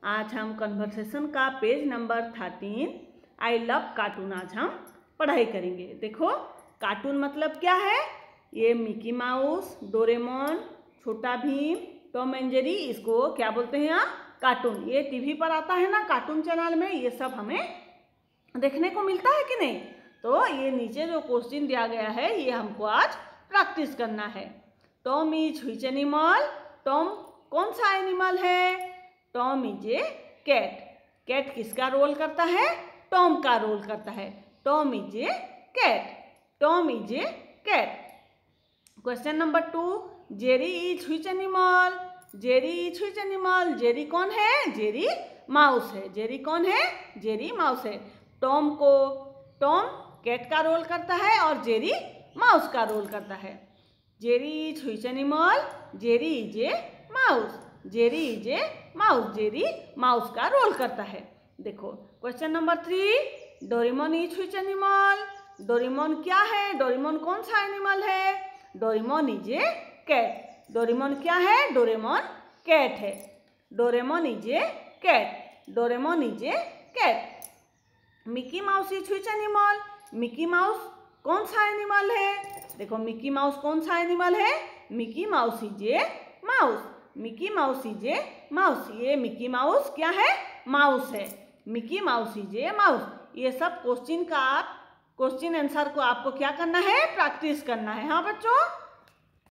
आज हम कन्वर्सेशन का page number 13 I love cartoon आज हम पढ़ाई करेंगे। देखो कार्टून मतलब क्या है, ये मिकी माउस, डोरेमोन, छोटा भीम, टॉम एंड जेरी, इसको क्या बोलते हैं आप, कार्टून। ये टीवी पर आता है ना कार्टून चैनल में, ये सब हमें देखने को मिलता है कि नहीं। तो ये नीचे जो क्वेश्चन दिया गया है ये हमको आज प्रैक्टिस करना है। Tom is which animal, Tom कौन सा एनिमल है। Tom is a cat, cat किसका रोल करता है, टॉम का रोल करता है। Tom is a cat, Tom is a cat. Question number 2, Jerry is which animal, Jerry is which animal, Jerry कौन है, जेरी माउस है। जेरी कौन है, जेरी माउस है। टॉम कैट का रोल करता है और जेरी माउस का रोल करता है। Jerry is which animal, Jerry is a mouse, Jerry is a mouse, Jerry mouse का रोल करता है। देखो question number 3, Doraemon is which animal, Doraemon क्या है, डोरेमोन कौन सा एनिमल है। Doraemon is a cat, Doraemon क्या है, डोरेमोन कैट है। Doraemon is a cat, Doraemon is a cat. Mickey Mouse is which animal, Mickey Mouse कौन सा एनिमल है। देखो मिकी माउस कौन सा एनिमल है, Mickey Mouse is a mouse, Mickey Mouse is a mouse. ये Mickey Mouse क्या है, माउस है। Mickey Mouse is a mouse. ये सब क्वेश्चन आंसर को आपको क्या करना है, प्रैक्टिस करना है। हाँ बच्चों।